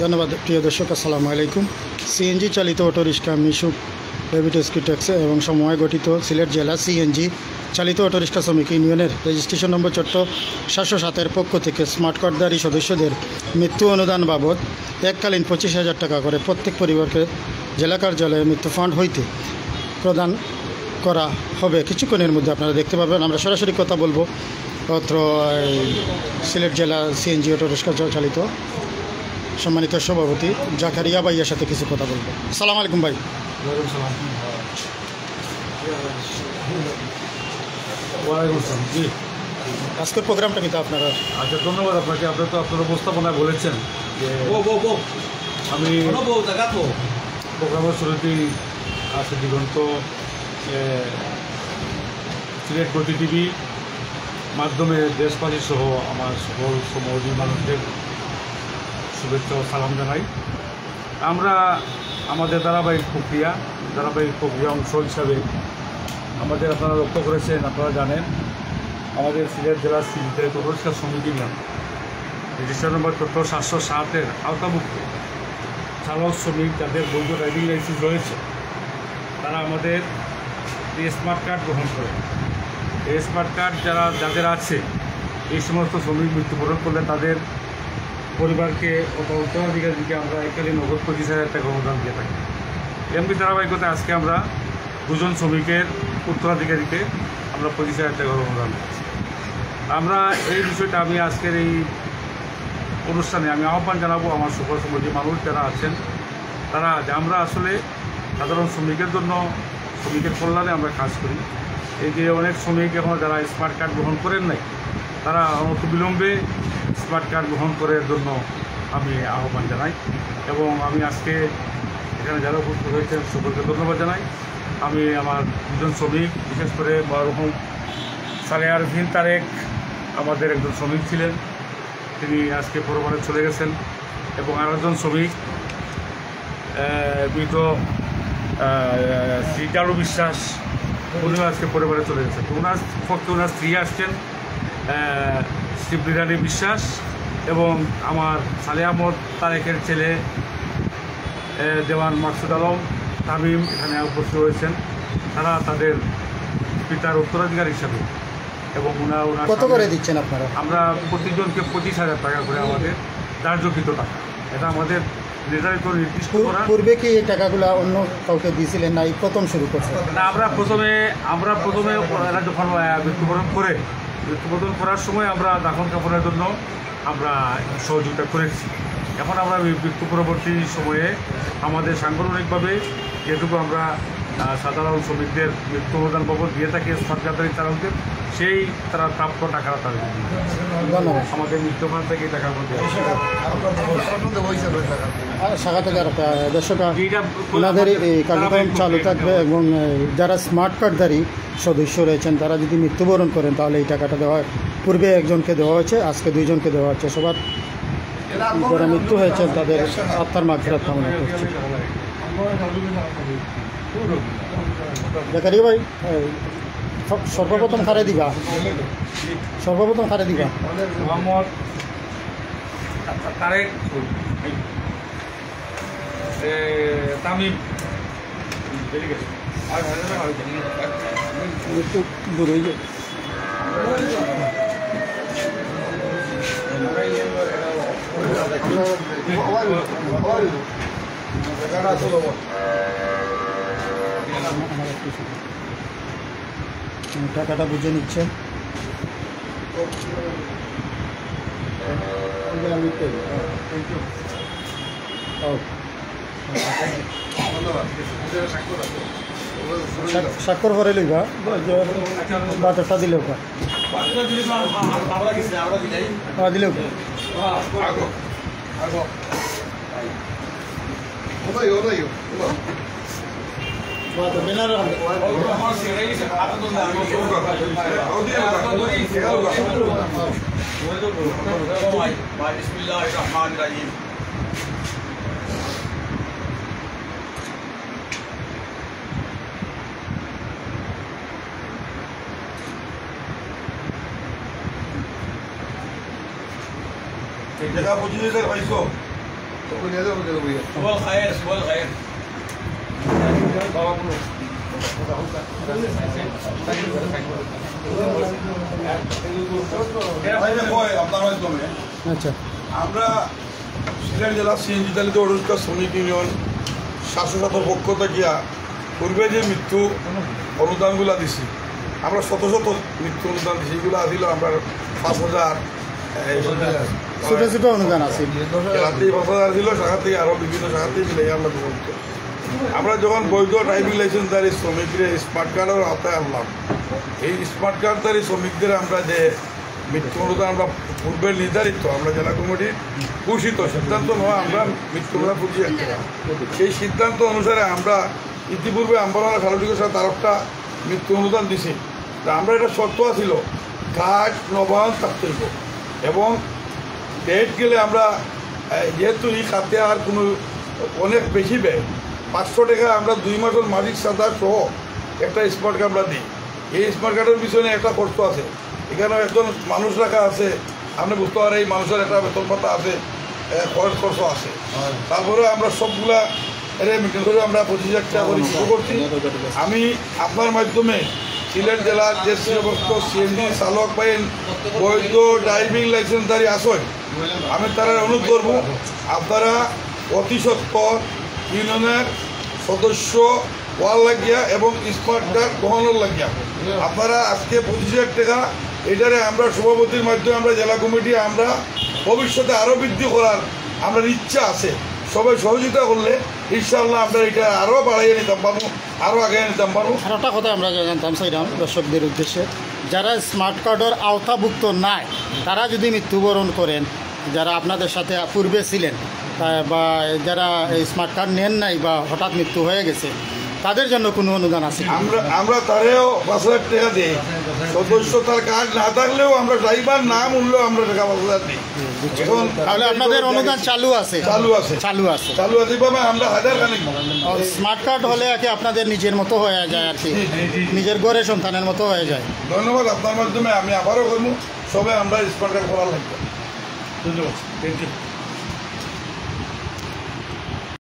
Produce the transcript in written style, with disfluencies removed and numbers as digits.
ধন্যবাদ। প্রিয় দর্শক, আসসালামু আলাইকুম। সিএনজি চালিত অটোরিক্সা মিশুক প্রাইভেট ট্যাক্সি এবং সময় গঠিত সিলেট জেলা সিএনজি চালিত অটোরিক্সা শ্রমিক ইউনিয়নের রেজিস্ট্রেশন নম্বর 707-এর পক্ষ থেকে স্মার্ট কার্ডধারী সদস্যদের মৃত্যু অনুদান বাবদ এককালীন 25,000 টাকা করে প্রত্যেক পরিবারকে জেলা কার্যালয়ে মৃত্যু ফান্ড হইতে প্রদান করা হবে। কিছুক্ষণের মধ্যে আপনারা দেখতে পাবেন। আমরা সরাসরি কথা বলবো অত্র সিলেট জেলা সিএনজি অটোরিক্সা চালিত সম্মানিত সভাপতি জাকারিয়া ভাইয়ের সাথে কিছু কথা বলবো। আসসালামু আলাইকুম ভাই। জি, আজকের প্রোগ্রামটা কিন্তু আপনারা। আচ্ছা, ধন্যবাদ আপনাকে। আপনি তো আপনার উপস্থাপনায় বলেছেন যে আমি প্রোগ্রামের শুরুতেই আছে দিগন্ত সিলেট গতি টিভি মাধ্যমে দেশবাসী সহ আমার সকল সমর্থী মানুষদের শুভেচ্ছা ও সালাম জানাই। আমরা আমাদের ধারাবাহিক প্রক্রিয়া অংশ হিসাবে আমাদের আপনারা লক্ষ্য করেছেন, আপনারা জানেন আমাদের সিলেট জেলার সিলেট অটোরিক্সা শ্রমিক ইউনিয়ন রেজিস্ট্রেশন নম্বর 707-এর আওতাভুক্ত চালক শ্রমিক যাদের বৈধ ড্রাইভিং লাইসেন্স রয়েছে তারা আমাদের এই স্মার্ট কার্ড গ্রহণ করে। এই স্মার্ট কার্ড যাদের আছে এই সমস্ত শ্রমিক মৃত্যুবরণ করলে তাদের পরিবারকে উত্তরাধিকারীকে আমরা এককালীন নগদ 25,000 টাকা অনুদান দিয়ে থাকি। এমনি ধারাবাহিকতায় আজকে আমরা 2 জন শ্রমিকের উত্তরাধিকারীকে আমরা 25,000 টাকা অনুদান দিচ্ছি। আমরা এই বিষয়টা আমি আজকের এই অনুষ্ঠানে আমি আহ্বান জানাবো আমার সকল সমাজী মানুষ যারা আছেন তারা, যে আমরা আসলে সাধারণ শ্রমিকের জন্য শ্রমিকের কল্যাণে আমরা কাজ করি। এই যে অনেক শ্রমিক এখন যারা স্মার্ট কার্ড গ্রহণ করেন নাই তারা অনতিবিলম্বে স্মার্ট কার্ড গ্রহণ করার জন্য আমি আহ্বান জানাই। এবং আমি আজকে এখানে যারা উপস্থিত হয়েছেন সকলকে ধন্যবাদ জানাই। আমি আমার 2 জন শ্রমিক, বিশেষ করে মরহুম সালেহার ভিন তারেক আমাদের একজন শ্রমিক ছিলেন, তিনি আজকে পরমাণে চলে গেছেন। এবং আরেকজন শ্রমিক মৃত শ্রীকারু বিশ্বাস, উনিও আজকে পরিবারে চলে গেছেন। ওনার পক্ষে ওনার স্ত্রী আসছেন শিবরানী বিশ্বাস এবং আমার সালে আহমদ তারেকের ছেলে দেওয়ান মাকসুদ আলম তামিম এখানে উপস্থিত হয়েছেন। তারা তাদের পিতার উত্তরাধিকার হিসাবে এবং ওনার কত করে দিচ্ছেন আপনারা? আমরা প্রতিজনকে 25,000 টাকা করে আমাদের ধার্যকৃত টাকা, এটা আমাদের নির্ধারিত নির্দিষ্ট করা। পূর্বে কি এই টাকাগুলো অন্য কাউকে দিয়েছিলেন না এই প্রথম শুরু করছেন? না, আমরা প্রথমে এরা যখন মৃত্যুবরণ করার সময় আমরা দাফন কাফনের জন্য আমরা সহযোগিতা করেছি। এখন আমরা মৃত্যু পরবর্তী সময়ে আমাদের সাংগঠনিকভাবে যেটুকু আমরা সাধারণ শ্রমিকদের মৃত্যু অনুদান বাবদ দিয়ে থাকি স্মার্ট কার্ডধারী চালকদের, সেই তারা প্রাপ্য টাকাটা তাদের আমাদের মৃত্যুমান থেকে টাকা মধ্যে শাখা থেকে ওনাদের এই কার্যক্রম চালু থাকবে। এবং যারা স্মার্ট কার্ডধারী সদস্য রয়েছেন তারা যদি মৃত্যুবরণ করেন তাহলে এই টাকাটা দেওয়া হয়। পূর্বে একজনকে দেওয়া হয়েছে, আজকে 2 জনকে দেওয়া হচ্ছে। সবার যারা মৃত্যু হয়েছেন তাদের আত্মার মাগফিরাত কামনা করছি। জাকারিয়া ভাই, সর্বপ্রথম কারে দিবা? মোহাম্মদ তারেক তামিম একটু দূর হয়ে যায়। টাকাটা বুঝে নিচ্ছেন। স্বাক্ষর করে লইবা, বাটারটা দিলেও দিলেও জায়গা 25,000 পাইছো। আচ্ছা, আমরা সিলেট জেলা সিএনজি চালিত অটো রিক্সা শ্রমিক ইউনিয়ন শাসকের পক্ষ থেকে পূর্বে যে মৃত্যু অনুদানগুলো দিছি, আমরা শত শত মৃত্যু অনুদান দিছি। এগুলো আসলে আমরা 5,000 ছোটো ছোটো অনুদান আছে। রাত্রি 5,000 ছিল, শাখা থেকে আরও বিভিন্ন শাখা থেকে মিলে আমরা গ্রহণ করি। আমরা যখন বৈধ ড্রাইভিং লাইসেন্সধারী শ্রমিকদের স্মার্ট কার্ডের আওতায় আনলাম, এই স্মার্ট কার্ডধারী শ্রমিকদের আমরা যে মৃত্যু অনুদান আমরা পূর্বে নির্ধারিত, আমরা জেলা কমিটির ঘোষিত সিদ্ধান্ত নয়, আমরা মৃত্যু অনুদান 25,000 টাকা, সেই সিদ্ধান্ত অনুসারে আমরা ইতিপূর্বে আমরা খালটিকের সাথে তার একটা মৃত্যু অনুদান দিছি। তা আমরা এটা শর্ত ছিল কার্ড নবায়ন থাকতে হইব এবং ডেট গেলে আমরা যেহেতু এই খাতে আর কোনো অনেক বেশি ব্যয়, 500 টাকা আমরা 2 মাসের মালিক সাদা সহ একটা স্মার্ট কার্ড আমরা দিই। এই স্মার্ট কার্ডের পিছনে একটা খরচ আছে, এখানে একজন মানুষ রাখা আছে, আপনি বুঝতে পারেন এই মানুষের একটা বেতন ভাতা আছে, খরচ আছে। তারপরে আমরা সবগুলা মেনটেন করে আমরা 25,000 টাকা করে শুরু করছি। আমি আপনার মাধ্যমে সিলেট জেলার যে সমস্ত সিএনজি চালক পাইন বৈধ ড্রাইভিং লাইসেন্সধারী আসেন, আমি তারা অনুরোধ করব আপনারা অতি সত্বর ইউনিয়নের সদস্য হওয়ার লাগিয়া এবং স্মার্ট কার্ড গ্রহণের লাগিয়া আপনারা আজকে 25,000 টাকা এটারে আমরা সভাপতির মাধ্যমে আমরা জেলা কমিটি আমরা ভবিষ্যতে আরও বৃদ্ধি করার আমরা ইচ্ছা আছে। সবাই সহযোগিতা করলে ইনশাআল্লাহ আমরা এটা আরও বাড়াইয়ে নিতাম পারবো, আরও আগে নিতাম পারবো। আর একটা কথা আমরা জানতাম চাইলাম দর্শকদের উদ্দেশ্যে, যারা স্মার্ট কার্ডের আওতাভুক্ত নাই তারা যদি মৃত্যুবরণ করেন, যারা আপনাদের সাথে পূর্বে ছিলেন বা যারা এই স্মার্ট কার্ড নেন নাই বা হঠাৎ মৃত্যু হয়ে গেছে, তাদের জন্য কোনো অনুদান আছে? আমরা তারেও 5,000 টাকা দিই। সদস্য তার কার্ড না থাকলেও আমরা ড্রাইভার নাম উঠলেও আমরা টাকা 5,000 দিই। এখন তাহলে আপনাদের অনুদান চালু আছে? চালু আছে, চালু আছে। চালু আছে এইভাবে আমরা 1,000 স্মার্ট কার্ড হলে আর কি আপনাদের নিজের মতো হয়ে যায় আর কি, নিজের ঘরে সন্তানের মতো হয়ে যায়। ধন্যবাদ। আপনার মাধ্যমে আমি আবারও করবো, সবাই আমরা স্মার্ট কার্ড করার লাগবে। ধন্যবাদ, থ্যাংক ইউ।